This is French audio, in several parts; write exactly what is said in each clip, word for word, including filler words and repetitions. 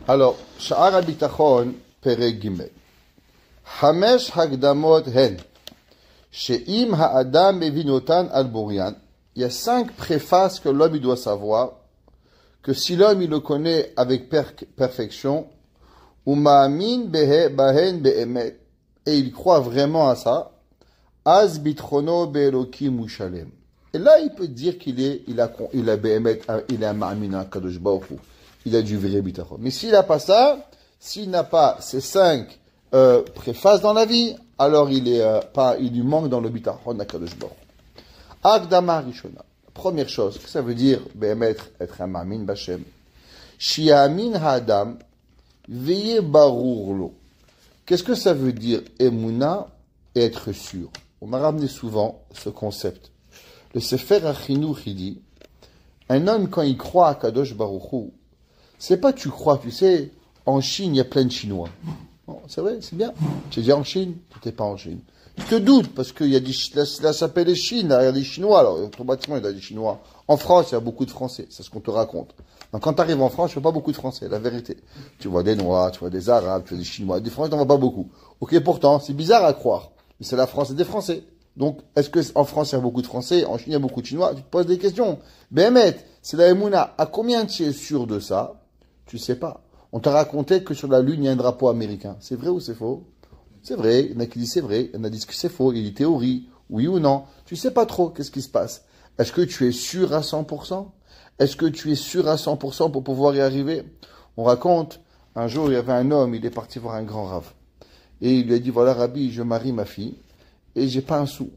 Alors, Sha'ar HaBitachon, Perek Gimel. Hamesh Hagdamot Hen. She'im Ha'adam Evinotan Al-Burian. Il y a cinq préfaces que l'homme il doit savoir, que si l'homme il le connaît avec per perfection, Uma'amin Behe Bahen Be'emet, et il croit vraiment à ça, Az Bitrono Be'elokim Ushalem. Et là, il peut dire qu'il est, il a, il a Be'emet, il a Ma'amina Kadosh Baruch Hu. Il a du vrai bitachon. Mais s'il n'a pas ça, s'il n'a pas ces cinq euh, préfaces dans la vie, alors il est euh, pas, il lui manque dans le bitachon d'Akadosh Baruch Hu. Akdama Rishona. Première chose, que ça veut dire, Be'emet, être un ma'amin Bashem. Shi'amin ha'adam, veillez barurlo. Qu'est-ce que ça veut dire, emuna, et être sûr? On m'a ramené souvent ce concept. Le Sefer HaChinuch, il dit, un homme, quand il croit à Kadosh Baruch Hu, c'est pas tu crois, tu sais, en Chine, il y a plein de Chinois. Bon, c'est vrai, c'est bien. Tu dis en Chine, tu n'es pas en Chine. Tu te doutes, parce qu'il y a des, là, là ça s'appelle les Chines, là, il y a des Chinois, alors, automatiquement, il y a des Chinois. En France, il y a beaucoup de Français, c'est ce qu'on te raconte. Donc, quand tu arrives en France, tu vois pas beaucoup de Français, la vérité. Tu vois des Noirs, tu vois des Arabes, tu vois des Chinois, des Français, tu n'en vois pas beaucoup. Ok, pourtant, c'est bizarre à croire. Mais c'est la France et des Français. Donc, est-ce que en France, il y a beaucoup de Français, en Chine, il y a beaucoup de Chinois? Tu te poses des questions. Behemet, c'est la Emouna. À combien tu es sûr de ça? Tu sais pas. On t'a raconté que sur la Lune, il y a un drapeau américain. C'est vrai ou c'est faux? C'est vrai. Il y en a qui disent c'est vrai. Il y en a qui disent que c'est faux. Il y a des théories. Oui ou non? Tu sais pas trop. Qu'est-ce qui se passe? Est-ce que tu es sûr à cent pour cent? Est-ce que tu es sûr à cent pour cent pour pouvoir y arriver? On raconte, un jour, il y avait un homme, il est parti voir un grand rave. Et il lui a dit, voilà, Rabbi, je marie ma fille. Et j'ai pas un sou.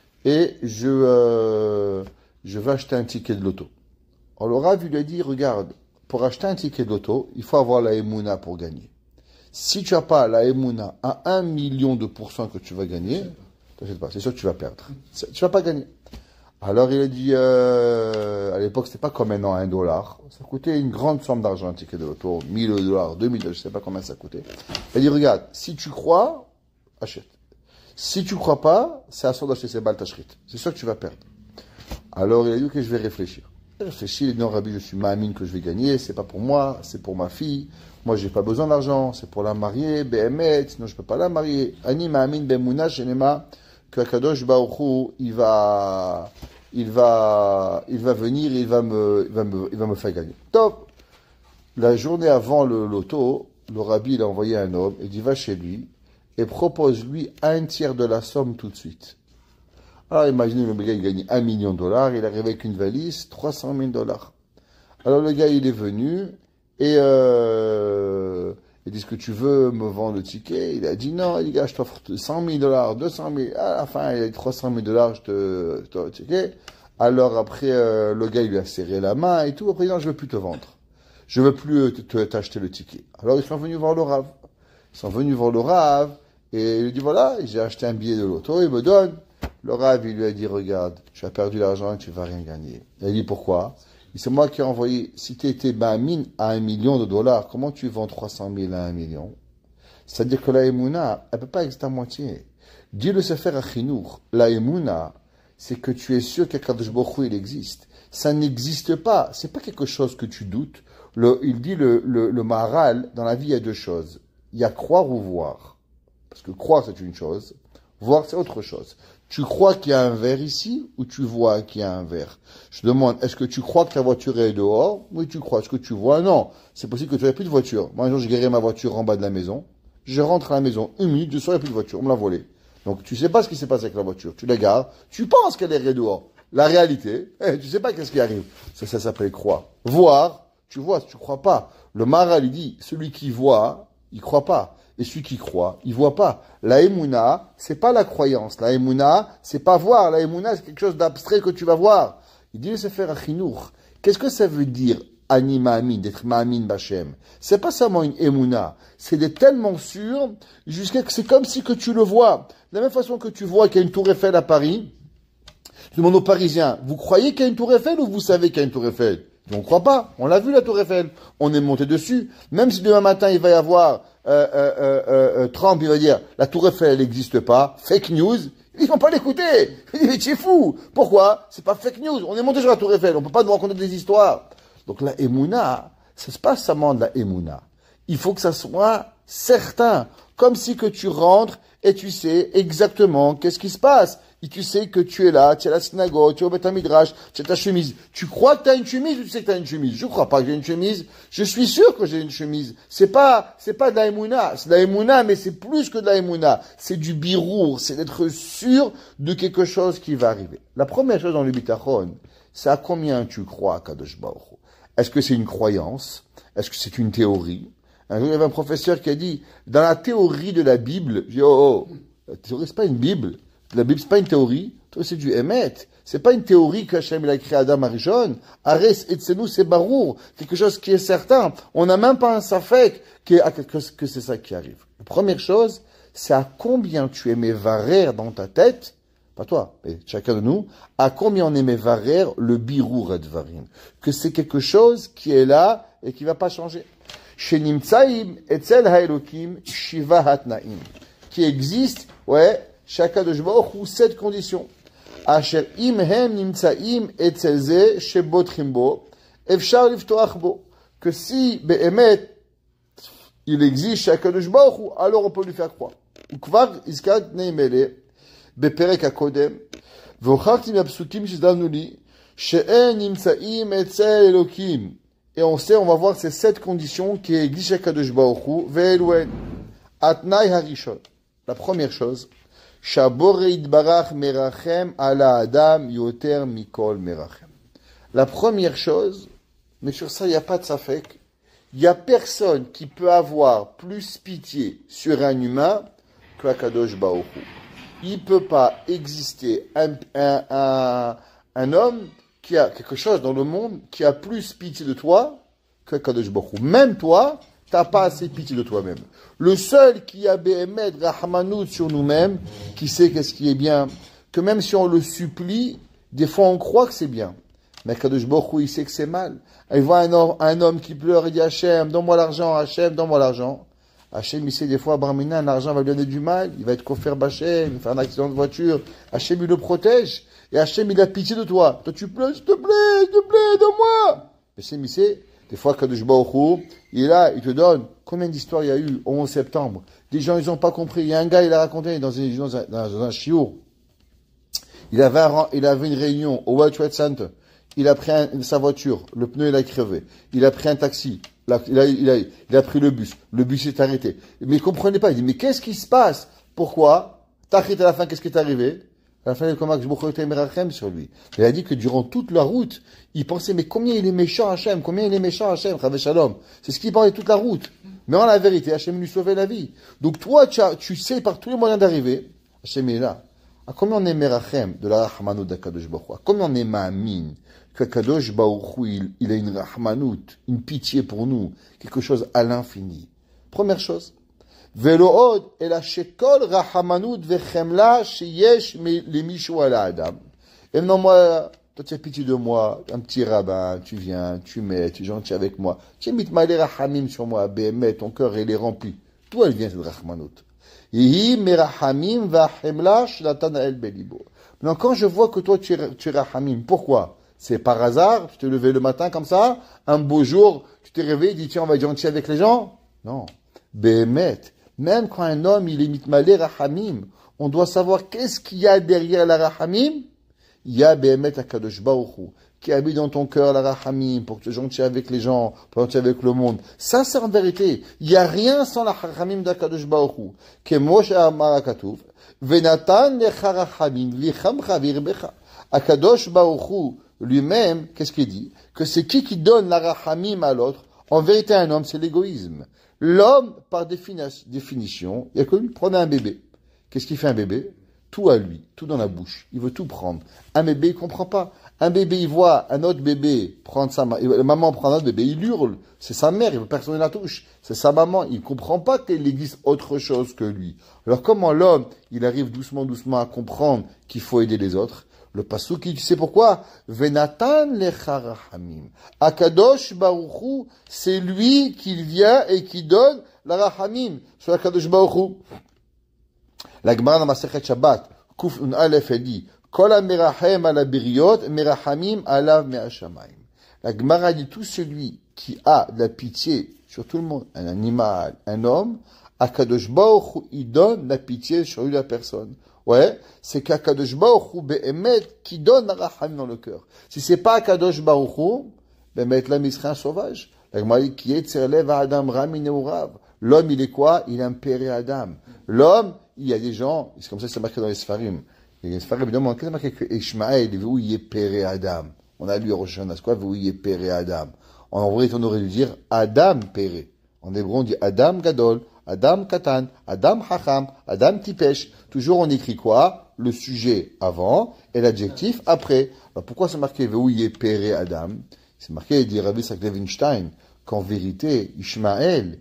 Et je, euh, je veux acheter un ticket de loto. Alors le rave, il lui a dit, regarde, pour acheter un ticket de loto, il faut avoir la Emouna pour gagner. Si tu n'as pas la Emouna à un million de pourcents que tu vas gagner, t'achètes pas, c'est sûr que tu vas perdre. Tu ne vas pas gagner. Alors il a dit, euh, à l'époque, c'était pas comme maintenant un dollar. Ça coûtait une grande somme d'argent, un ticket de loto, mille dollars, deux mille, je ne sais pas combien ça coûtait. Il a dit, regarde, si tu crois, achète. Si tu ne crois pas, c'est à soi d'acheter ces balles tachrit. C'est sûr que tu vas perdre. Alors il a dit, ok, je vais réfléchir. Il réfléchit, il dit, non, Rabbi, je suis ma'amine que je vais gagner, c'est pas pour moi, c'est pour ma fille. Moi, j'ai pas besoin d'argent, c'est pour la marier, Behemet, sinon je peux pas la marier. Ani ma'amine be'emuna shenema, que Akadosh Baruch Hu, il va, il va, il va venir, il va me, il va me, il va me faire gagner. Top! La journée avant le loto, le Rabbi, il a envoyé un homme, et dit, va chez lui, et propose-lui un tiers de la somme tout de suite. Alors imaginez, le gars, il gagne un million de dollars, il arrive avec une valise, trois cent mille dollars. Alors le gars, il est venu, et euh, il dit, est-ce que tu veux me vendre le ticket? Il a dit, non, il dit, gars, je t'offre cent mille dollars, deux cent mille, à la fin, il a dit trois cent mille dollars, je te, je te le ticket. Alors après, euh, le gars, il lui a serré la main et tout, après, non, je veux plus te vendre. Je veux plus t'acheter le ticket. Alors ils sont venus voir le rave. Ils sont venus voir le rave, et il lui dit, voilà, j'ai acheté un billet de loto, il me donne. Le rave, il lui a dit, regarde, tu as perdu l'argent et tu vas rien gagner. Il a dit, pourquoi? C'est moi qui ai envoyé, si tu étais ma'amine à un million de dollars, comment tu vends trois cent mille à un million? C'est-à-dire que la Emouna, elle ne peut pas exister à moitié. Dis le Sefer HaChinuch, la Emouna, c'est que tu es sûr qu'Akadosh Baruch Hu, il existe. Ça n'existe pas. C'est pas quelque chose que tu doutes. Le, il dit le, le, le Maharal, dans la vie, il y a deux choses. Il y a croire ou voir. Parce que croire, c'est une chose. Voir, c'est autre chose. Tu crois qu'il y a un verre ici ou tu vois qu'il y a un verre? Je te demande, est-ce que tu crois que ta voiture est dehors? Oui, tu crois. Est-ce que tu vois? Non. C'est possible que tu n'aies plus de voiture. Moi, un jour, j'ai garé ma voiture en bas de la maison. Je rentre à la maison, une minute, je sors, il n'y a plus de voiture. On me l'a volée. Donc, tu ne sais pas ce qui s'est passé avec la voiture. Tu la gares. Tu penses qu'elle est dehors. La réalité, eh, tu ne sais pas qu'est-ce qui arrive. Ça, ça s'appelle croire. Voir, tu vois, tu ne crois pas. Le Maharal, il dit, celui qui voit, il ne croit pas. Et celui qui croit, il voit pas. La Emouna, c'est pas la croyance. La Emouna, c'est pas voir. La Emouna, c'est quelque chose d'abstrait que tu vas voir. Il dit le Sefer HaChinuch. Qu'est-ce que ça veut dire, Ani Ma'amin, d'être Ma'amin Bachem? C'est pas seulement une Emouna. C'est d'être tellement sûr, jusqu'à que c'est comme si que tu le vois. De la même façon que tu vois qu'il y a une tour Eiffel à Paris, je demande aux Parisiens, vous croyez qu'il y a une tour Eiffel ou vous savez qu'il y a une tour Eiffel? On ne croit pas. On l'a vu, la tour Eiffel. On est monté dessus. Même si demain matin, il va y avoir euh, euh, euh, euh, Trump, il va dire, la tour Eiffel, elle n'existe pas. Fake news. Ils vont pas l'écouter. Il dit, mais tu es fou. Pourquoi? C'est pas fake news. On est monté sur la tour Eiffel. On peut pas nous raconter des histoires. Donc la Emouna, ça se passe seulement de la Emouna. Il faut que ça soit certain. Comme si que tu rentres et tu sais exactement qu'est-ce qui se passe. Et tu sais que tu es là, tu es à la synagogue, tu es au Beth Midrash, tu as ta chemise. Tu crois que tu as une chemise ou tu sais que tu as une chemise? Je crois pas que j'ai une chemise. Je suis sûr que j'ai une chemise. C'est pas, c'est pas de la émouna. C'est de la émouna, mais c'est plus que de la émouna. C'est du birour. C'est d'être sûr de quelque chose qui va arriver. La première chose dans le bitachon, c'est à combien tu crois, Kadosh Baruch Hu. Est-ce que c'est une croyance? Est-ce que c'est une théorie? Un jour, il y avait un professeur qui a dit, dans la théorie de la Bible, je dis, oh, oh, la théorie, c'est pas une Bible. La Bible, c'est pas une théorie. C'est du Emet. C'est pas une théorie qu'Hachem, il a créé Adam Arishon. Ares et Tsenu, c'est Barour. Quelque chose qui est certain. On n'a même pas un safek que, que c'est ça qui arrive. La première chose, c'est à combien tu aimais varer dans ta tête, pas toi, mais chacun de nous, à combien on aimait varer le birour advarim. Que c'est quelque chose qui est là et qui va pas changer. Chez Nimtsaim, Etzel Haelokim, Shiva Hatnaim. Qui existe, ouais, chacun de Baruch Hu, sept conditions. Asher im hem nimtsaim etzel ze shebotchim bo, efshar liftoach bo. Que si, be'emet, il existe chacun de Baruch Hu, alors on peut lui faire croire. Ukvar izkat neimele, beperek hakodem, והוכחתי מהפסוקים שהסברנו לי, שאין נמצאים אצל אלוקים. Et on sait, on va voir ces sept conditions qui existent chez Kadosh Baruch Hu, ve'eluen. Atnai harishon. La première chose, Shabore idbarach merachem ala adam yoter mikol merachem. La première chose, mais sur ça il n'y a pas de safek, il n'y a personne qui peut avoir plus pitié sur un humain que Kadosh Baruch Hu. Il ne peut pas exister un, un, un, un homme qui a quelque chose dans le monde qui a plus pitié de toi que Kadosh Baruch Hu. Même toi, tu n'as pas assez pitié de toi-même. Le seul qui a Behemet Rahmanout sur nous-mêmes, qui sait qu'est-ce qui est bien, que même si on le supplie, des fois on croit que c'est bien. Mais Kadosh Baruch Hu, il sait que c'est mal. Il voit un homme, un homme qui pleure et dit Hachem, donne-moi l'argent, Hachem, donne-moi l'argent. Hachem, il sait des fois, Barmina, l'argent va lui donner du mal, il va être coffert Bachem, il va faire un accident de voiture. Hachem, il le protège. Et Hachem, il a pitié de toi. Toi, tu pleures, s'il te plaît, s'il te plaît, donne-moi. Hachem, il sait, des fois, Kadosh Baruch Hu, il est là, il te donne. Combien d'histoires il y a eu au onze septembre? Des gens, ils n'ont pas compris. Il y a un gars, il a raconté dans, une, dans un, dans un chiour. Il avait, un, il avait une réunion au World Trade Center. Il a pris un, sa voiture. Le pneu, il a crevé. Il a pris un taxi. Il a, il a, il a, il a pris le bus. Le bus s'est arrêté. Mais il comprenait pas. Il dit, mais qu'est-ce qui se passe? Pourquoi? T'as arrêté à la fin, qu'est-ce qui est arrivé? À la fin, il a commencé à merachem sur lui. Il a dit que durant toute la route, il pensait, mais combien il est méchant Hachem? Combien il est méchant Hachem? Chavé Shalom. C'est ce qu'il pensait toute la route. Mais en la vérité, Hachem lui sauvait la vie. Donc toi, tu, as, tu sais par tous les moyens d'arriver. Hachem est là. À combien on est merachem de la rahmanout d'Akadosh Baruch Hu? À combien on est ma'amin que Kadosh Baruch Hu, il, il a une rahmanout, une pitié pour nous, quelque chose à l'infini. Première chose. Velo od ela shekol rahmanout vechemla sheyesh lemishu ala adam. Et non, moi, toi tu as pitié de moi, un petit rabbin, tu viens, tu mets, tu es gentil avec moi. Tu as mis malé rahamim sur moi, bémet, ton cœur il est rempli. D'où elle vient cette rahmanout? Yihi merahamim vachemla shlatan el belibo. Maintenant, quand je vois que toi tu es, tu es rahamim, pourquoi? C'est par hasard, tu t'es levé le matin comme ça, un beau jour, tu t'es réveillé, tu dis tiens, on va être gentil avec les gens? Non. Bémet. Même quand un homme, il est mitmalé rahamim, on doit savoir qu'est-ce qu'il y a derrière la rahamim. Il y a Bémet Akadosh Baruch Hu, qui habite dans ton cœur la rahamim, pour que tu sois gentil avec les gens, pour que tu sois gentil avec le monde. Ça, c'est en vérité. Il n'y a rien sans la rahamim d'Akadosh Baruch Hu. Que Moshe Amar Akatuv, Venatan lecha rahamim, vichamcha virbecha. Akadosh Baruch Hu, lui-même, qu'est-ce qu'il dit? Que c'est qui qui donne la rahamim à l'autre? En vérité, un homme, c'est l'égoïsme. L'homme, par définition, il y a que lui, prenez un bébé. Qu'est-ce qu'il fait un bébé? Tout à lui, tout dans la bouche. Il veut tout prendre. Un bébé, il comprend pas. Un bébé, il voit un autre bébé prendre sa maman. La maman prend un autre bébé, il hurle. C'est sa mère, il veut personne la touche. C'est sa maman. Il comprend pas qu'il existe autre chose que lui. Alors comment l'homme, il arrive doucement, doucement à comprendre qu'il faut aider les autres? Le pasuk, tu sais pourquoi? Venatan lecha rahamim. Akadosh Baruch Hu, c'est lui qui vient et qui donne la rahamim sur Akadosh Baruch Hu. La Gemara dans Masechet Shabbat, Kuf Un Aleph, elle dit, Kol ha-merahem ala biriot, merahamim alav me'ashamayim. La Gemara dit, tout celui qui a de la pitié sur tout le monde. Un animal, un homme, Akadosh Baruch Hu, il donne la pitié sur lui, la personne. Ouais, c'est qu'Akadosh Baruch Hu, Be'emet, qui donne la rachamim dans le cœur. Si c'est pas Akadosh Baruch Hu, Be'emet, l'homme, il serait un sauvage. La Gemara dit, qui est tzerlev Adam Rami Neurav. L'homme, il est quoi? Il est un péré Adam. L'homme, il y a des gens, c'est comme ça, c'est marqué dans les Sfarim. Les Sfarim, évidemment, qu'est-ce que c'est marqué que Ishmaël, où il est péré Adam? On a lu Rosh Hashanah, c'est quoi, où il est péré Adam? En vrai, on aurait dû dire Adam péré. En hébreu, on dit Adam Gadol, Adam Katan, Adam Hacham, Adam Tipesh. Toujours, on écrit quoi? Le sujet avant et l'adjectif après. Alors, pourquoi c'est marqué où il est péré Adam? C'est marqué, dit Rabbi Isaac Levinstein, qu'en vérité, Ishmaël,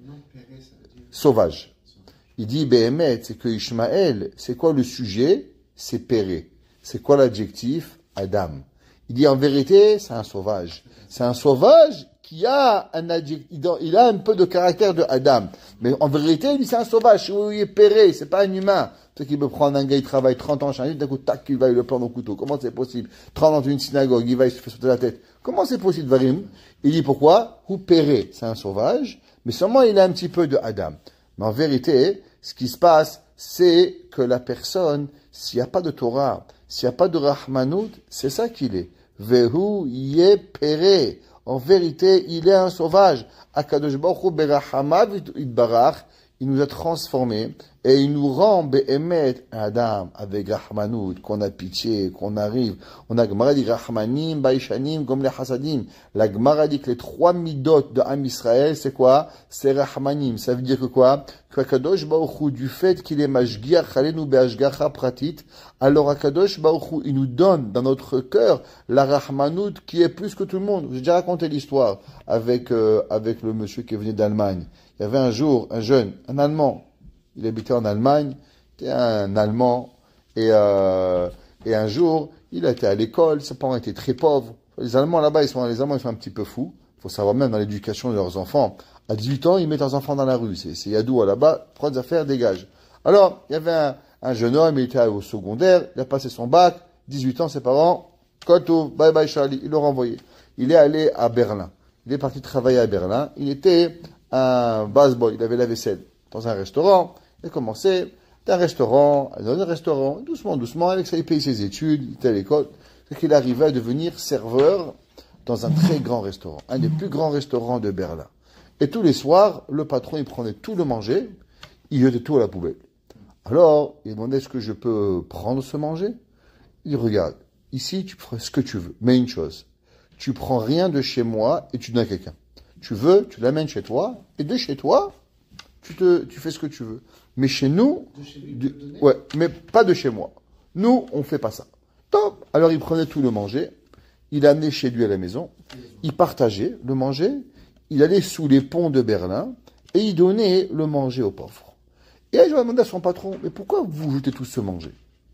sauvage. Il dit, Behemet, c'est que Ishmaël, c'est quoi le sujet? C'est péré. C'est quoi l'adjectif? Adam. Il dit, en vérité, c'est un sauvage. C'est un sauvage qui a un adjectif, il a un peu de caractère de Adam. Mais en vérité, lui, c'est un sauvage. Il est péré, c'est pas un humain. C'est qu'il peut prendre un gars, il travaille trente ans chez un d'un coup, tac, il va, il le prend au couteau. Comment c'est possible? trente ans dans une synagogue, il va, il se fait sauter la tête. Comment c'est possible, Varim? Il dit pourquoi? Ou péré, c'est un sauvage, mais seulement il a un petit peu de Adam. Mais en vérité, ce qui se passe, c'est que la personne, s'il n'y a pas de Torah, s'il n'y a pas de Rahmanout, c'est ça qu'il est. Vehu yé péré. En vérité, il est un sauvage. Akadosh Baruch Hu berachamav itbarach, il nous a transformés et il nous rend be'emet Adam avec Rahmanout, qu'on a pitié, qu'on arrive. On a Gemara dit Rahmanim, Baishanim, Gom le Hasadim. La Gemara dit que les trois midot de Am Israël, c'est quoi? C'est Rahmanim. Ça veut dire que quoi? Que Akadosh Baruch Hu, du fait qu'il est Mashgiach Alenu be'ashgacha pratit, alors Akadosh Baruch Hu, il nous donne dans notre cœur la Rahmanout qui est plus que tout le monde. J'ai déjà raconté l'histoire avec, euh, avec le monsieur qui venait d'Allemagne. Il y avait un jour un jeune, un Allemand. Il habitait en Allemagne, c'était un Allemand, et, euh, et un jour, il a été à l'école, ses parents étaient très pauvres. Les Allemands là-bas, ils sont, les Allemands, ils sont un petit peu fous. Il faut savoir même dans l'éducation de leurs enfants. À dix-huit ans, ils mettent leurs enfants dans la rue. C'est, c'est Yadou là-bas, prends des affaires, dégage. Alors, il y avait un, un jeune homme, il était au secondaire, il a passé son bac, dix-huit ans, ses parents, Koto, bye bye Charlie, ils l'ont renvoyé. Il est allé à Berlin. Il est parti travailler à Berlin. Il était un basse-boy, il avait la vaisselle dans un restaurant. Il a commencé d'un restaurant à un restaurant, doucement, doucement, avec ça, il payait ses études, il était à l'école. C'est qu'il arrivait à devenir serveur dans un très grand restaurant, un des plus grands restaurants de Berlin. Et tous les soirs, le patron, il prenait tout le manger, il jetait tout à la poubelle. Alors, il demandait, est-ce que je peux prendre ce manger? Il dit, regarde, ici, tu feras ce que tu veux, mais une chose, tu prends rien de chez moi et tu donnes à quelqu'un. Tu veux, tu l'amènes chez toi, et de chez toi, tu, te, tu fais ce que tu veux. Mais chez nous, de chez lui, du, ouais, mais pas de chez moi. Nous, on fait pas ça. Top. Alors il prenait tout le manger, il amenait chez lui à la maison, il partageait le manger, il allait sous les ponts de Berlin et il donnait le manger aux pauvres. Et là, je demandé à son patron, mais pourquoi vous jetez tout ce manger?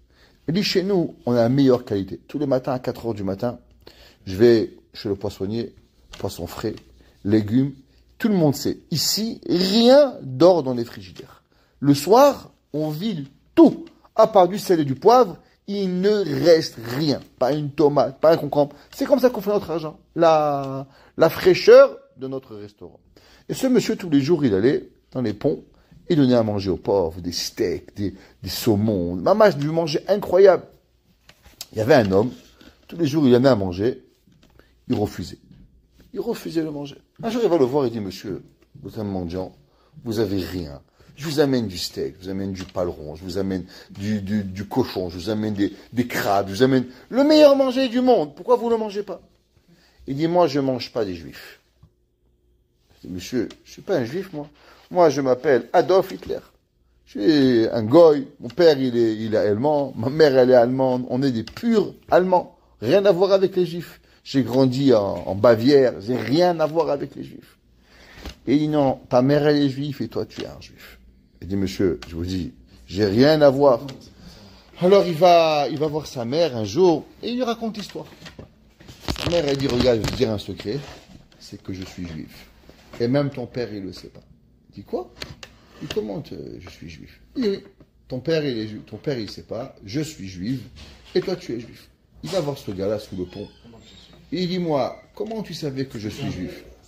Il dit, chez nous, on a la meilleure qualité. Tous les matins à quatre heures du matin, je vais chez le poissonnier, poisson frais, légumes. Tout le monde sait. Ici, rien dort dans les frigidaires. Le soir, on vide tout. À part du sel et du poivre, il ne reste rien. Pas une tomate, pas un concombre. C'est comme ça qu'on fait notre argent. La, la fraîcheur de notre restaurant. Et ce monsieur, tous les jours, il allait dans les ponts, il donnait à manger aux pauvres, des steaks, des, des saumons, maman, du manger incroyable. Il y avait un homme, tous les jours, il donnait à manger, il refusait. Il refusait de manger. Un jour, il va le voir et dit, monsieur, vous êtes un mendiant, vous avez rien. Je vous amène du steak, je vous amène du paleron, je vous amène du, du, du cochon, je vous amène des, des crabes, je vous amène le meilleur manger du monde. Pourquoi vous ne le mangez pas? Il dit, moi, je ne mange pas des juifs. Je dis, monsieur, je ne suis pas un juif, moi. Moi, je m'appelle Adolf Hitler. Je suis un goy. Mon père, il est, il est allemand. Ma mère, elle est allemande. On est des purs Allemands. Rien à voir avec les juifs. J'ai grandi en, en Bavière. J'ai rien à voir avec les juifs. Et il dit, non, ta mère, elle est juive et toi, tu es un juif. Il dit, monsieur, je vous dis, j'ai rien à voir. Alors, il va, il va voir sa mère un jour et il lui raconte l'histoire. Sa mère, elle dit, regarde, je vais te dire un secret, c'est que je suis juif. Et même ton père, il le sait pas. Il dit, quoi? Il dit, comment te, je suis juif? Il dit, oui, ton père, il est juif. Ton père, il sait pas, je suis juif et toi, tu es juif. Il va voir ce gars-là sous le pont. Et il dit, moi, comment tu savais que je suis juif?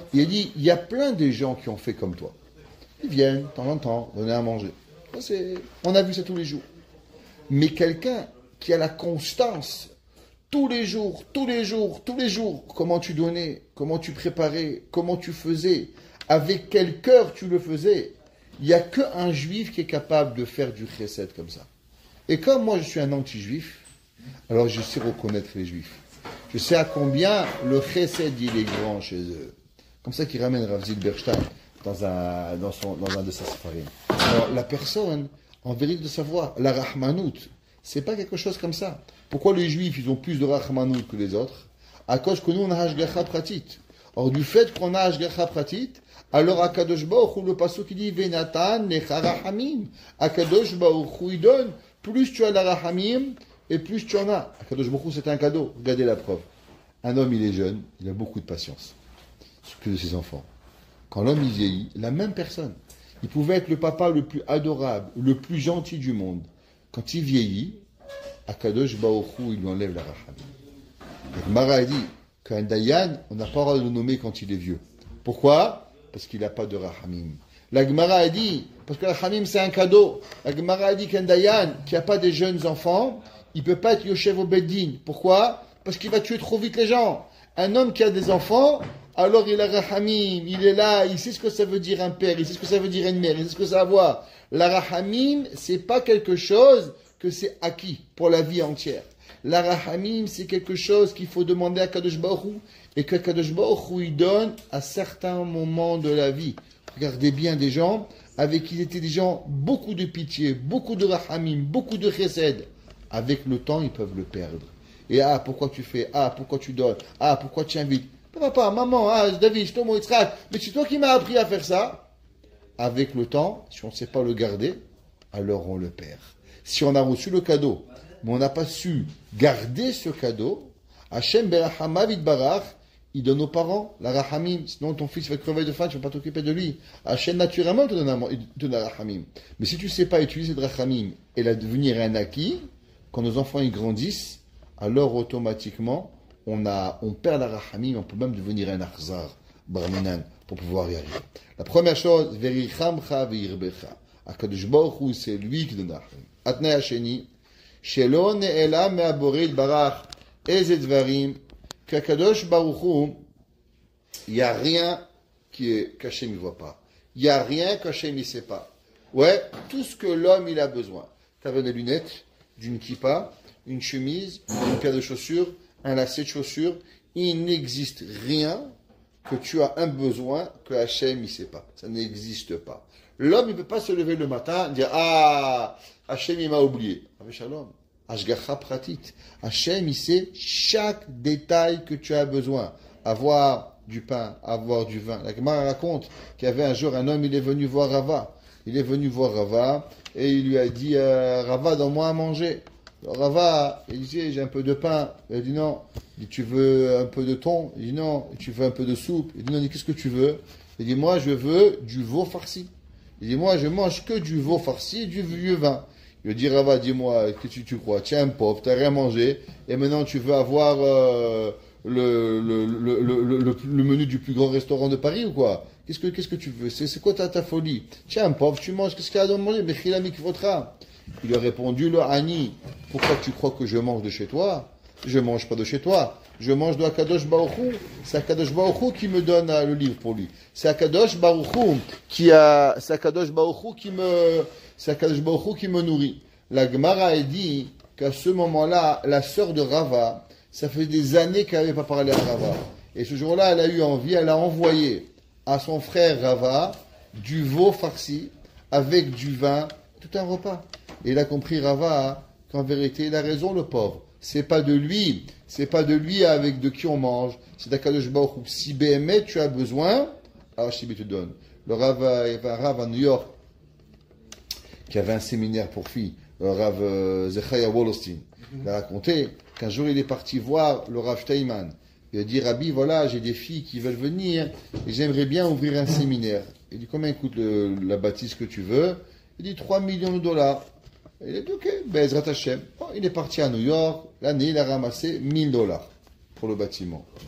Il a dit, il y a plein de gens qui ont fait comme toi. Ils viennent, de temps en temps, donner à manger. Ça, c'est... On a vu ça tous les jours. Mais quelqu'un qui a la constance, tous les jours, tous les jours, tous les jours, comment tu donnais, comment tu préparais, comment tu faisais, avec quel cœur tu le faisais, il n'y a qu'un juif qui est capable de faire du chesed comme ça. Et comme moi je suis un anti-juif, alors je sais reconnaître les juifs. Je sais à combien le chesed il est grand chez eux. Comme ça qu'il ramène Rav Zilberstein dans un, dans son, dans un de ses safarim. Alors la personne, en vérité de savoir, la rahmanout, c'est pas quelque chose comme ça. Pourquoi les juifs ils ont plus de rahmanout que les autres? À cause que nous on a hashgacha pratit. Or du fait qu'on a hashgacha pratit, alors Akadosh Baruch Hu, le passage qui dit Venatan lecha rahamim. Akadosh Baruch Hu il donne, plus tu as la rahamim et plus tu en as. Akadosh Baruch Hu c'est un cadeau. Regardez la preuve. Un homme il est jeune, il a beaucoup de patience. S'occupe de ses enfants. Quand l'homme il vieillit, la même personne. Il pouvait être le papa le plus adorable, le plus gentil du monde. Quand il vieillit, Akadosh Baruch Hu, il lui enlève la rachamim. Donc Mara a dit qu'un dayan, on n'a pas le droit de le nommer quand il est vieux. Pourquoi? Parce qu'il n'a pas de rachamim. La Gemara a dit, parce que la rachamim c'est un cadeau. La Gemara a dit qu'un dayan qui n'a pas des jeunes enfants, il ne peut pas être yoshev au beddin. Pourquoi? Parce qu'il va tuer trop vite les gens. Un homme qui a des enfants, alors il a rahamim, il est là, il sait ce que ça veut dire un père, il sait ce que ça veut dire une mère, il sait ce que ça veut voir. La rahamim, c'est pas quelque chose que c'est acquis pour la vie entière. La rahamim, c'est quelque chose qu'il faut demander à Kadosh Baruch Hu, et que Kadosh Baruch Hu il donne à certains moments de la vie. Regardez bien des gens avec qui ils étaient des gens beaucoup de pitié, beaucoup de rahamim, beaucoup de chesed. Avec le temps, ils peuvent le perdre. Et ah, pourquoi tu fais? Ah, pourquoi tu donnes? Ah, pourquoi tu invites? Papa, maman, ah, David, je te montre, mais c'est toi qui m'as appris à faire ça. Avec le temps, si on ne sait pas le garder, alors on le perd. Si on a reçu le cadeau, mais on n'a pas su garder ce cadeau, Hachem Berachamav Barach, il donne aux parents la rahamim. Sinon ton fils va crever de faim, tu ne vas pas t'occuper de lui. Hachem naturellement te donne, il te donne la rahamim. Mais si tu ne sais pas utiliser le rahamim et la devenir un acquis, quand nos enfants ils grandissent, alors automatiquement, on, a, on perd la rahamim, on peut même devenir un akhzar, barminan, pour pouvoir y arriver. La première chose, verichamcha veirbecha. Akadosh Baruch Hu, c'est lui qui donne la rahamim. Atnei hasheni, shelo ne'ela me'aborid barach, eze dvarim, qu'Akadosh Baruch Hu, il n'y a rien qui est qu'Hachem ne voit pas. Il n'y a rien qu'Hachem ne sait pas. Ouais, tout ce que l'homme il a besoin. Tu avais des lunettes, d'une kippa, une chemise, une paire de chaussures, un lacet de chaussures. Il n'existe rien que tu as un besoin que Hachem ne sait pas. Ça n'existe pas. L'homme il ne peut pas se lever le matin et dire ah, Hachem il m'a oublié. Avec Shalom. Ashgacha pratit. Hachem, il sait chaque détail que tu as besoin. Avoir du pain, avoir du vin. La Gemara raconte qu'il y avait un jour un homme, il est venu voir Rava. Il est venu voir Rava et il lui a dit euh, Rava, donne-moi à manger. Alors, Rava, il dit j'ai un peu de pain. Il a dit non. Il dit tu veux un peu de thon? Il dit non. Tu veux un peu de soupe? Il dit non. Il dit qu'est-ce que tu veux? Il dit moi je veux du veau farci. Il dit moi je mange que du veau farci et du vieux vin. Il dit, Rava, dis-moi, qu'est-ce que tu crois? Tu es un pauvre, tu n'as rien mangé, et maintenant tu veux avoir euh, le, le, le, le, le, le menu du plus grand restaurant de Paris ou quoi? Qu'est-ce que, qu'est-ce que tu veux? C'est, c'est quoi ta, ta folie? Tu es un pauvre, tu manges, qu'est-ce qu'il y a à manger? Mais il lui a répondu, le Ani, pourquoi tu crois que je mange de chez toi? Je ne mange pas de chez toi. Je mange de Akadosh Baruch Hu. C'est Akadosh Baruch Hu qui me donne euh, le livre pour lui. C'est Akadosh Baruch Hu qui a, c'est Akadosh Baruch Hu qui me, c'est Akadosh Baruch Hu qui me nourrit. La Gemara a dit qu'à ce moment-là, la sœur de Rava, ça fait des années qu'elle n'avait pas parlé à Rava. Et ce jour-là, elle a eu envie, elle a envoyé à son frère Rava du veau farci avec du vin, tout un repas. Et il a compris Rava qu'en vérité, il a raison, le pauvre. C'est pas de lui, c'est pas de lui avec de qui on mange. C'est d'Akadosh Baruch Hu. Si B M tu as besoin, alors Shibi te donne. Le Rav, il y avait un Rav à New York qui avait un séminaire pour filles, le Rav euh, Zechaya Wolostin. Il a raconté qu'un jour il est parti voir le Rav Steinman. Il a dit Rabbi, voilà, j'ai des filles qui veulent venir et j'aimerais bien ouvrir un séminaire. Il dit combien coûte le, la bâtisse que tu veux? Il dit trois millions de dollars. Il a dit ok, Bezrat Hashem. Bon, il est parti à New York, l'année il a ramassé mille dollars pour le bâtiment.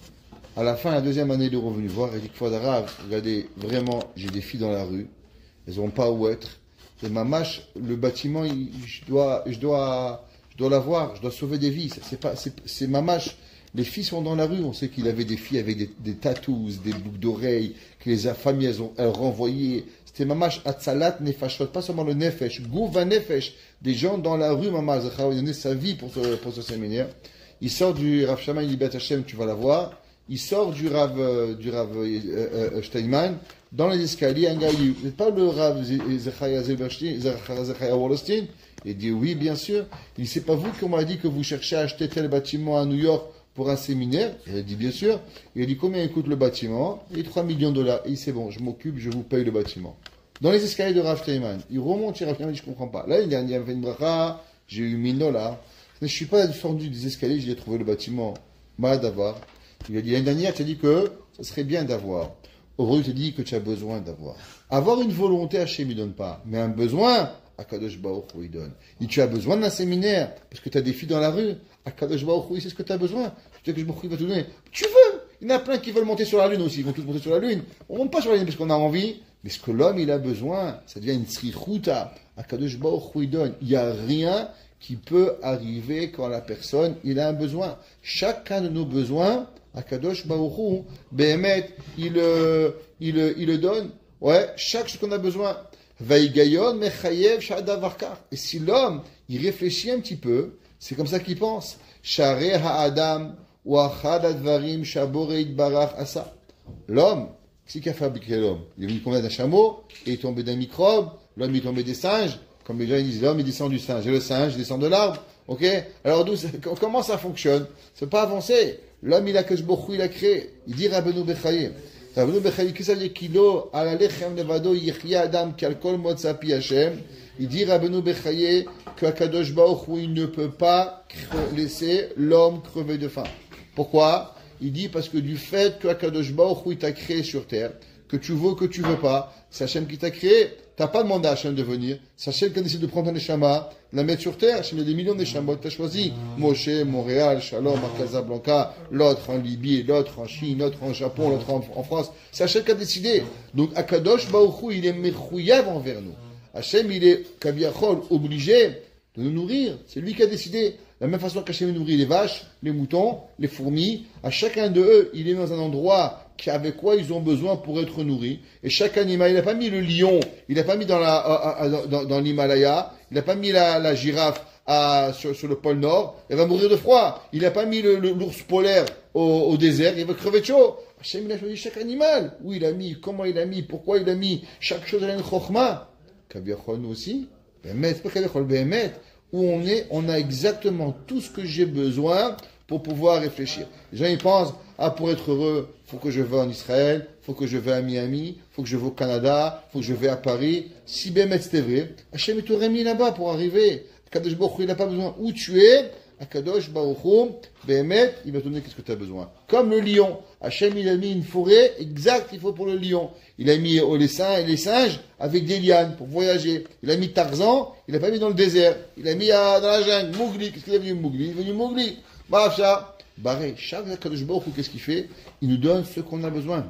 À la fin, la deuxième année, il est revenu voir. Il dit, Kfod Arav, regardez, vraiment, j'ai des filles dans la rue. Elles n'ont pas où être. Et ma mâche, le bâtiment, il- je dois, je dois, je dois l'avoir. Je dois sauver des vies. C'est pas, c'est, c'est ma mâche. Les filles sont dans la rue. On sait qu'il avait des filles avec des, des tattoos, des boucles d'oreilles, que les familles, elles ont, elles renvoyaient. C'était mamash atzalat nefashot, pas seulement le nefesh, gouva nefesh, des gens dans la rue, mamash, il a donné sa vie pour ce, pour ce séminaire. Il sort du Rav Shammai Libet Hashem, tu vas la voir. Il sort du Rav, euh, du Rav euh, euh, Steinman, dans les escaliers, un gars, il dit, vous n'êtes pas le Rav Zechariah Zechariah Wallerstein? Il dit, oui, bien sûr. Il dit, c'est pas vous qu'on m'a dit que vous cherchez à acheter tel bâtiment à New York pour un séminaire? Il a dit, bien sûr. Il a dit, combien coûte le bâtiment? Il dit, trois millions de dollars. Il dit, c'est bon, je m'occupe, je vous paye le bâtiment. Dans les escaliers de Rav Steinman, il remonte chez Rav Steinman, il dit, je comprends pas. Là, il a fait une bracha, j'ai eu mille dollars. Mais je suis pas descendu des escaliers, j'ai trouvé le bâtiment malade d'avoir. Il a dit, l'année dernière, tu as dit que ça serait bien d'avoir. Aujourd'hui, tu as dit que tu as besoin d'avoir. Avoir une volonté, Hachem ne donne pas. Mais un besoin, Akadosh Baruch Hu, il donne. Et tu as besoin d'un séminaire, parce que tu as des filles dans la rue. Akadosh Baruch Hu, c'est ce que tu as besoin. Tu sais que je me va te donner. Tu veux. Il y en a plein qui veulent monter sur la lune aussi. Ils vont tous monter sur la lune. On ne monte pas sur la lune parce qu'on a envie. Mais ce que l'homme, il a besoin, ça devient une srichuta. Akadosh Baruch Hu, il donne. Il n'y a rien qui peut arriver quand la personne, il a un besoin. Chacun de nos besoins, Akadosh Baruch Hu, Behemet, il, euh, il, euh, il le donne. Ouais, chaque chose qu'on a besoin. Vaigayon, Mechayev, Shadavarkar. Et si l'homme, il réfléchit un petit peu, c'est comme ça qu'il pense. Share ha'adam, ou achad advarim, shaboreit barach asa. L'homme, c'est qui a fabriqué l'homme? Il est venu combien d'un chameau, et il est tombé d'un microbe, l'homme est tombé des singes. Comme les gens ils disent, l'homme il descend du singe, et le singe il descend de l'arbre. Ok? Alors d'où, comment ça fonctionne? C'est pas avancé. L'homme il a que Shbochou, il a créé. Il dit Rabbeinu Bechaye. Rabbeinu Bechaye, qu'est-ce que ça veut dire? Kilo, ala lechem levado, yichya adam, kalkol motzapi Hashem. Il dit Rabbeinu Bechaye que Akadosh Baruch Hu, il ne peut pas laisser l'homme crever de faim. Pourquoi? Il dit parce que du fait que Akadosh Baruch Hu, il t'a créé sur terre, que tu veux ou que tu veux pas, c'est Hachem qui t'a créé. Tu n'as pas demandé à Hachem de venir. C'est Hachem qui a décidé de prendre un Neshama, de la mettre sur terre. Hachem, il y a des millions de Neshamot. Tu as choisi Moshe, Montréal, Shalom, à Casablanca, l'autre en Libye, l'autre en Chine, l'autre en Japon, l'autre en, en France. C'est Hachem qui a décidé. Donc, Akadosh Baruch Hu, il est mechouyav envers nous. Hachem, il est, kaviachol, obligé de nous nourrir. C'est lui qui a décidé. De la même façon qu'Hachem nourrit les vaches, les moutons, les fourmis, à chacun de eux, il est dans un endroit avec quoi ils ont besoin pour être nourris. Et chaque animal, il n'a pas mis le lion, il n'a pas mis dans la, dans, dans l'Himalaya, il n'a pas mis la, la girafe à, sur, sur le pôle Nord, elle va mourir de froid. Il n'a pas mis le, le, l'ours polaire au, au désert, il va crever de chaud. Hachem, il a choisi chaque animal. Où il a mis, comment il a mis, pourquoi il a mis. Chaque chose, elle a une chokhma. Kaviachol, nous aussi. Behemet, pas Kaviachol, Behemet. Où on est, on a exactement tout ce que j'ai besoin pour pouvoir réfléchir. Les gens, ils pensent, ah, pour être heureux, faut que je vais en Israël, faut que je vais à Miami, faut que je vais au Canada, faut que je vais à Paris. Si Behemet c'était vrai, Hachem, il t'aurait mis là-bas pour arriver. Kadosh Baruch Hu, il n'a pas besoin. Où tu es, Akadosh Baruch Hu, Behemet, il va te donner qu'est-ce que tu as besoin. Comme le lion. Hachem, il a mis une forêt exacte qu'il faut pour le lion. Il a mis les singes, les singes avec des lianes pour voyager. Il a mis Tarzan, il n'a pas mis dans le désert. Il a mis à, dans la jungle. Mowgli, qu'est-ce qu'il est venu Mowgli? Il est venu Mowgli. Bafcha. Barré. Chaque Akadosh Baruch Hu, qu'est-ce qu'il fait? Il nous donne ce qu'on a besoin.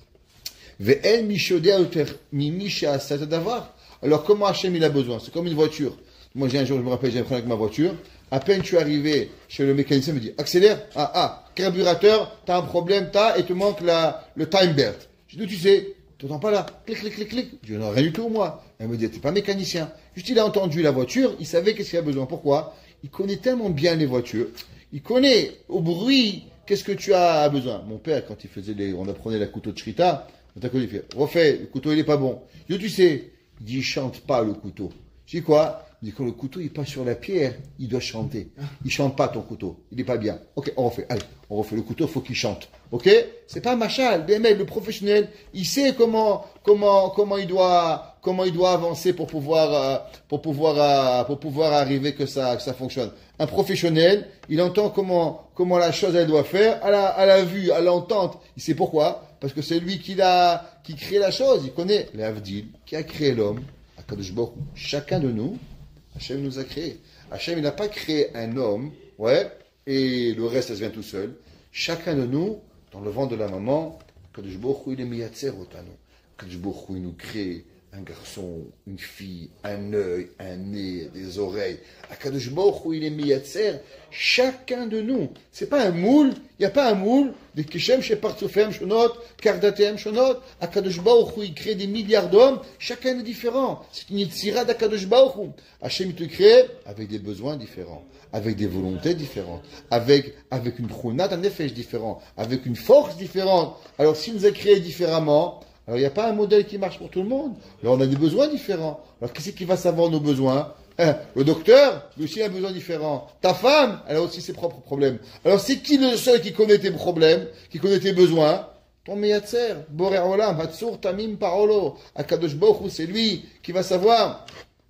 Ve'el mishodea uter mimi she'asat davar. Alors comment Hachem il a besoin? C'est comme une voiture. Moi j'ai un jour, je me rappelle, j'ai un problème avec ma voiture. À peine je suis arrivé chez le mécanicien, il me dit accélère. Ah ah, carburateur, t'as un problème, t'as, et te manque la, le time belt. Je dis, tu sais, tu n'entends pas là, clic, clic, clic, clic. Je dis, non, rien du tout, moi. Elle me dit, t'es pas mécanicien. Juste, il a entendu la voiture, il savait qu'est-ce qu'il a besoin. Pourquoi? Il connaît tellement bien les voitures. Il connaît au bruit qu'est-ce que tu as besoin. Mon père, quand il faisait les, on apprenait la couteau de Shrita, il fait, refais, le couteau, il est pas bon. Je dis, tu sais, il dit, il chante pas le couteau. Je dis quoi? Il dit, quand le couteau il passe sur la pierre, il doit chanter. Il chante pas ton couteau. Il n'est pas bien. Ok, on refait. Allez, on refait le couteau, il faut qu'il chante. Ok? C'est pas un machal. Le professionnel, il sait comment, comment, comment il doit, comment il doit avancer pour pouvoir, euh, pour pouvoir, euh, pour pouvoir arriver que ça, que ça fonctionne. Un professionnel, il entend comment, comment la chose elle doit faire, à la, à la vue, à l'entente. Il sait pourquoi? Parce que c'est lui qui l'a, qui crée la chose. Il connaît l'Avdil, qui a créé l'homme. Akadosh Baruch Hu. Chacun de nous, Hachem nous a créé. Hachem, il n'a pas créé un homme, ouais, et le reste, ça se vient tout seul. Chacun de nous, dans le ventre de la maman, Kadosh Baruch Hu, il est miyatzer otanu. Kadosh Baruch Hu, il nous crée un garçon, une fille, un œil, un nez, des oreilles. Akadosh Baruch Hu, il est miyatzer chacun de nous. C'est pas un moule, il n'y a pas un moule de Kishem, Shepartzufem, Shonot, Kardatem, Shonot. Akadosh Baruch Hu, il crée des milliards d'hommes, chacun est différent. C'est une yitzira d'Akadosh Baruch Hu. Hachem, il te crée avec des besoins différents, avec des volontés différentes, avec, avec une chonat, un nefesh différent, avec une force différente. Alors, s'il nous a créés différemment, alors il n'y a pas un modèle qui marche pour tout le monde. Alors on a des besoins différents. Alors qui c'est qui va savoir nos besoins? Hein, le docteur, lui aussi a un besoin différent. Ta femme, elle a aussi ses propres problèmes. Alors c'est qui le seul qui connaît tes problèmes, qui connaît tes besoins? Ton meyatzer, Boré Olam, Hatsur Tamim Parolo, Akadosh Baruch Hu, c'est lui qui va savoir.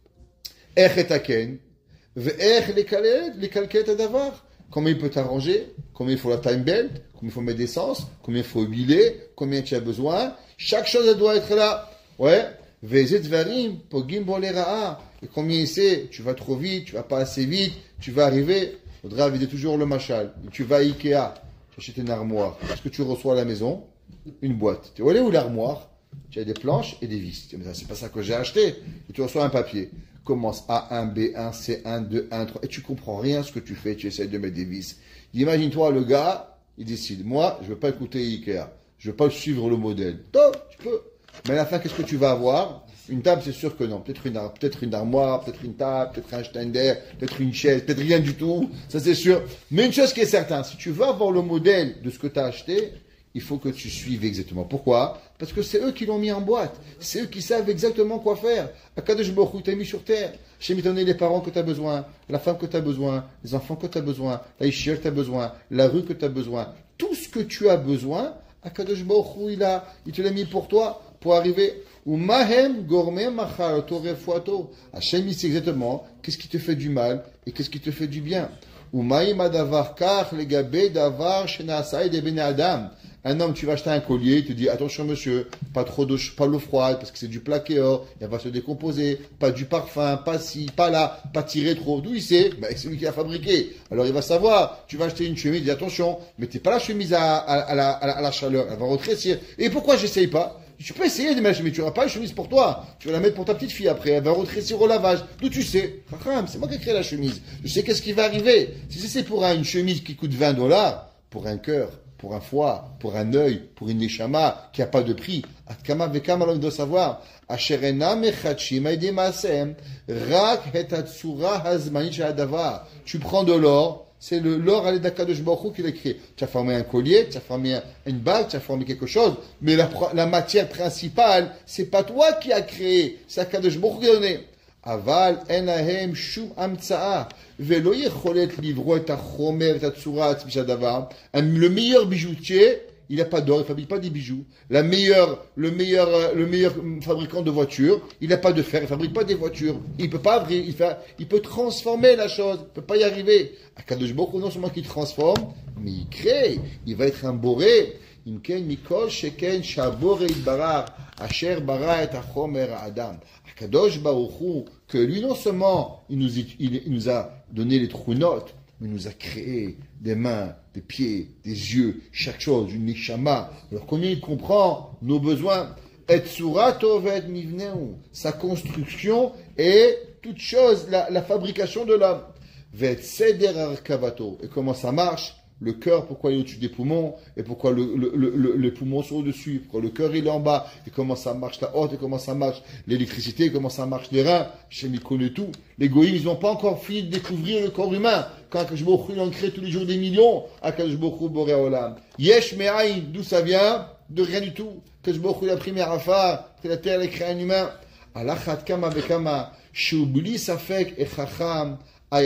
Ech etaken, ve'ech lekalket adavar. Comment il peut t'arranger, combien il faut la time belt, combien il faut mettre d'essence, combien il faut huiler, combien tu as besoin. Chaque chose elle doit être là. Ouais. Vezet varim, pogim bolera'a. Et combien il sait, tu vas trop vite, tu vas pas assez vite, tu vas arriver. Il faudra vider toujours le machal. Et tu vas à Ikea, tu achètes une armoire. Qu'est-ce que tu reçois à la maison? Une boîte. Tu vois où l'armoire? Tu as des planches et des vis. Tu dis, c'est pas ça que j'ai acheté. Et tu reçois un papier. Commence A un, B un, C un, deux, un, trois, et tu comprends rien ce que tu fais, tu essaies de mettre des vis. Imagine-toi, le gars, il décide, moi, je veux pas écouter Ikea, je veux pas suivre le modèle. Top, tu peux. Mais à la fin, qu'est-ce que tu vas avoir? Une table, c'est sûr que non. Peut-être une, peut-être une armoire, peut-être une table, peut-être un Stender, peut-être une chaise, peut-être rien du tout. Ça, c'est sûr. Mais une chose qui est certaine, si tu veux avoir le modèle de ce que tu as acheté, il faut que tu suives exactement. Pourquoi? Parce que c'est eux qui l'ont mis en boîte. C'est eux qui savent exactement quoi faire. Akadosh Baruch Hu t'a mis sur terre. J'ai mis donné les parents que tu as besoin, la femme que tu as besoin, les enfants que tu as besoin, la ishir que tu as besoin, la rue que tu as besoin. Tout ce que tu as besoin, Akadosh Baruch Hu, il, a, il te l'a mis pour toi, pour arriver. Ou mahem gormem macharato refuato. Hachem, il sait exactement qu'est-ce qui te fait du mal et qu'est-ce qui te fait du bien. Ou maïm adavar kach legabe davar shenaasai de bene adam. Un homme, tu vas acheter un collier, il te dit, attention monsieur, pas trop d'eau, pas l'eau froide, parce que c'est du plaqué or, elle va se décomposer, pas du parfum, pas ci, pas là, pas tirer trop. D'où il sait? Ben, c'est lui qui l'a fabriqué. Alors il va savoir, tu vas acheter une chemise, il dit, attention, mettez pas la chemise à, à, à, la, à, la, à la chaleur, elle va retrécir. Et pourquoi j'essaye pas? Tu peux essayer de mettre la chemise, tu n'auras pas une chemise pour toi. Tu vas la mettre pour ta petite fille après, elle va retrécir au lavage. D'où tu sais? C'est moi qui ai créé la chemise. Je sais qu'est-ce qui va arriver. Si c'est pour une chemise qui coûte vingt dollars, pour un cœur, pour un foie, pour un œil, pour une neshama qui n'a pas de prix. Atkama vekama l'homme doit savoir. Asherena mechachim aidemasem rak hetatsura hazmanit shadavar. Tu prends de l'or, c'est le l'or à d'Akadosh Baruch Hu qui l'a créé. Tu as formé un collier, tu as formé un, une bague, tu as formé quelque chose, mais la, la matière principale, c'est pas toi qui as créé, c'est Akadosh Baruch Hu qui a donné. Aval en lahem shum amtsa'a velo yecholet livro et achomer et atzura tzmishadavar. Le meilleur bijoutier, il n'a pas d'or, il ne fabrique pas des bijoux. La meilleure, le meilleur, le meilleur fabricant de voitures, il n'a pas de fer, il ne fabrique pas des voitures. Il peut pas, il, fait, il peut transformer la chose, il ne peut pas y arriver. Akadosh Baruch Hu, non seulement qu'il transforme, mais il crée, il va être un boré. Imken mikol sheken shabore itbarar asher bara et achomer adam. Akadosh Baruch Hu, que lui non seulement il nous, il, il nous a donné les trounotes, mais il nous a créé des mains, des pieds, des yeux, chaque chose, une neshama. Alors combien il comprend nos besoins? Et surato vet mivneu, sa construction et toute chose, la, la fabrication de l'homme. Vet seder arkavato. Et comment ça marche? Le cœur, pourquoi il est au-dessus des poumons, et pourquoi le, le, le, le, les poumons sont au-dessus, pourquoi le cœur il est en bas, et comment ça marche la haute, et comment ça marche l'électricité, comment ça marche les reins. Hachem il connaît tout. Les goïms, ils n'ont pas encore fini de découvrir le corps humain. Quand Akadosh Baruch Hu il en crée tous les jours des millions, Akadosh Baruch Hu boré olam. Yesh me'aïn, d'où ça vient? De rien du tout. Akadosh Baruch Hu il a pris Merafar, que la terre elle a créé un humain. Alachat kama bekama, shubli safek et chacham. À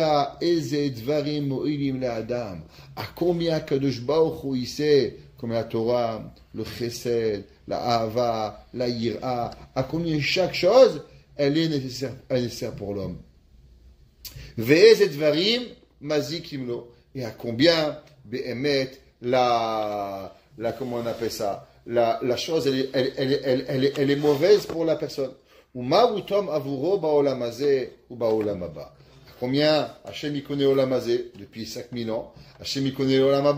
combien Kadosh Baruch Hu il sait, comme la Torah, le Chesed, la Ahava, la Yira, à combien chaque chose, elle est nécessaire, elle est nécessaire pour l'homme. Ve'ezet varim mazikim lo. Et à combien, be'emet, la, la, comment on appelle ça, la, la chose, elle est, elle, elle, elle, elle, est, elle est mauvaise pour la personne. Ou ma'utom avuro ba'olam hazeh ou ba'olam haba. Combien Hachem y connaît Olam Hazeh depuis cinq mille ans. Hachem y connaît Olam Haba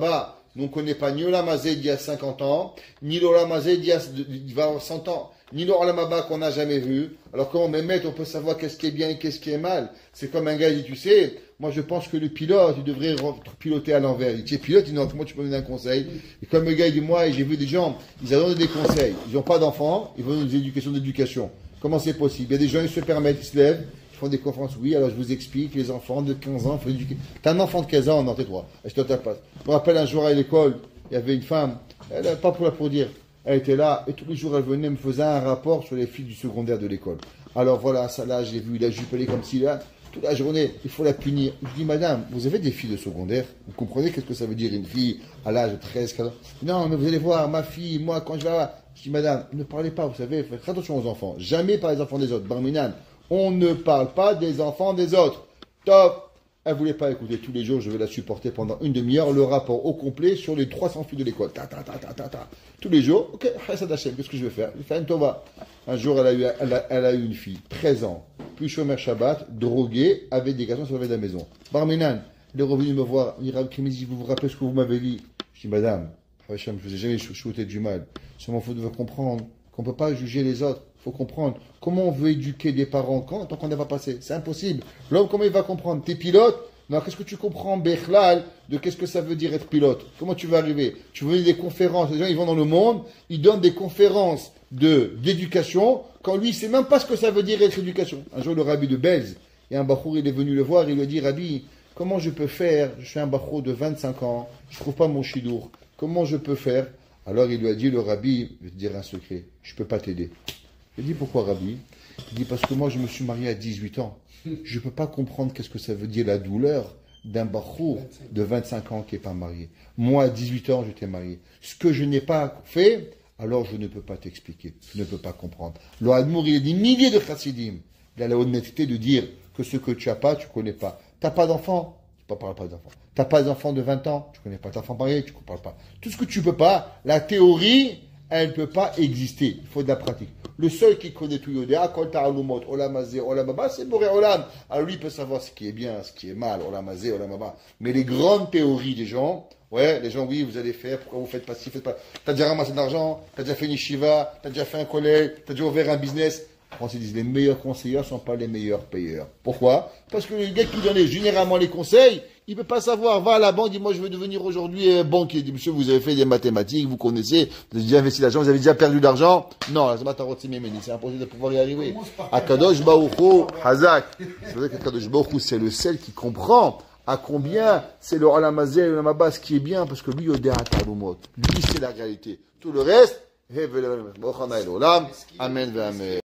Nous, on ne connaît pas ni Olam Hazé d'il y a cinquante ans, ni l'Olam Hazé d'il y a d'il va y avoir cent ans, ni l'Olam Haba qu'on n'a jamais vu. Alors comment Mehmet, on peut savoir qu'est-ce qui est bien et qu'est-ce qui est mal. C'est comme un gars, il dit, tu sais, moi je pense que le pilote, il devrait piloter à l'envers. Il dit, tu es pilote, il dit, non, comment tu peux me donner un conseil? Et comme le gars, il dit, moi, j'ai vu des gens, ils ont donné des conseils. Ils n'ont pas d'enfants, ils vont donner des éducations d'éducation. Comment c'est possible? Il y a des gens, ils se permettent, ils se lèvent, ils font des conférences. Oui, alors je vous explique, les enfants de quinze ans, il faut éduquer. T'as un enfant de quinze ans, non, tais-toi. Je te tape pas. Je me rappelle un jour à l'école, il y avait une femme, elle n'a pas pour la pour dire. Elle était là, et tous les jours, elle venait me faisait un rapport sur les filles du secondaire de l'école. Alors voilà, ça là, j'ai vu, la jupe, elle est comme si là, toute la journée, il faut la punir. Je dis, madame, vous avez des filles de secondaire? Vous comprenez qu'est-ce que ça veut dire une fille à l'âge de treize, quatorze? Non, mais vous allez voir, ma fille, moi, quand je vais là, je dis, madame, ne parlez pas, vous savez, faites attention aux enfants. Jamais par les enfants des autres. Barminan, on ne parle pas des enfants des autres. Top! Elle voulait pas écouter. Tous les jours, je vais la supporter pendant une demi-heure, le rapport au complet sur les trois cents filles de l'école. Ta, ta, ta, ta, ta, ta. Tous les jours, ok, Hassad Hashem, qu'est-ce que je vais faire? Je vais faire une tova. Un jour, elle a eu, elle a, elle a eu une fille, treize ans, plus chômeur Shabbat, droguée, avec des garçons sur le de la maison. Barminan, il est revenu me voir, il m'a dit, vous vous rappelez ce que vous m'avez dit? Je dis, madame, Hashem, je vous ai jamais chouchouté du mal. Ça m'en faut de comprendre qu'on ne peut pas juger les autres. Il faut comprendre. Comment on veut éduquer des parents quand, tant qu'on n'a pas passé? C'est impossible. L'homme, comment il va comprendre? T'es pilote? Non, qu'est-ce que tu comprends, Bechlal, de qu'est-ce que ça veut dire être pilote? Comment tu vas arriver? Tu veux des conférences. Les gens, ils vont dans le monde, ils donnent des conférences de, d'éducation, quand lui, il sait même pas ce que ça veut dire être éducation. Un jour, le rabbi de Belz, et un bachour, il est venu le voir, il lui a dit, Rabbi, comment je peux faire? Je suis un bachour de vingt-cinq ans, je trouve pas mon chidour. Comment je peux faire? Alors, il lui a dit, le rabbi, je vais te dire un secret, je peux pas t'aider. Il dit, pourquoi, Rabbi? Il dit, parce que moi, je me suis marié à dix-huit ans. Je ne peux pas comprendre qu'est-ce que ça veut dire la douleur d'un bachour de vingt-cinq ans qui n'est pas marié. Moi, à dix-huit ans, j'étais marié. Ce que je n'ai pas fait, alors je ne peux pas t'expliquer. Je ne peux pas comprendre. Le Admour, il a dit milliers de chassidim. Il a la honnêteté de dire que ce que tu n'as pas, tu ne connais pas. Tu n'as pas d'enfant? Tu ne parles pas d'enfant. Tu n'as pas d'enfant de vingt ans? Tu ne connais pas. Tu as enfant marié? Tu ne parles pas. Tout ce que tu ne peux pas, la théorie, elle ne peut pas exister. Il faut de la pratique. Le seul qui connaît tout Yodéa, Kol Ta'alumot, Olam Hazé, Olam Haba, c'est Boré Olam. Alors lui, il peut savoir ce qui est bien, ce qui est mal, Olam Hazé, Olam Haba. Mais les grandes théories des gens, ouais, les gens, oui, vous allez faire, pourquoi vous faites pas ci, faites pas. T'as déjà ramassé de l'argent, t'as déjà fait une yeshiva, t'as déjà fait un collège, t'as déjà ouvert un business. On se dit, les meilleurs conseillers ne sont pas les meilleurs payeurs. Pourquoi? Parce que le gars qui donnait généralement les conseils, il ne peut pas savoir, va à la banque, dit, moi je veux devenir aujourd'hui euh, banquier. Il dit, monsieur, vous avez fait des mathématiques, vous connaissez, vous avez déjà investi l'argent, vous avez déjà perdu de l'argent. Non, c'est impossible de pouvoir y arriver. Akadosh Baruch Hu, Hazak. C'est vrai qu'Akadosh Baruch Hu, c'est le seul qui comprend à combien c'est le Olam Hazé, le Olam Haba, ce qui est bien, parce que lui, Yodéa Talumot. Lui, c'est la réalité. Tout le reste, Amen, Amen.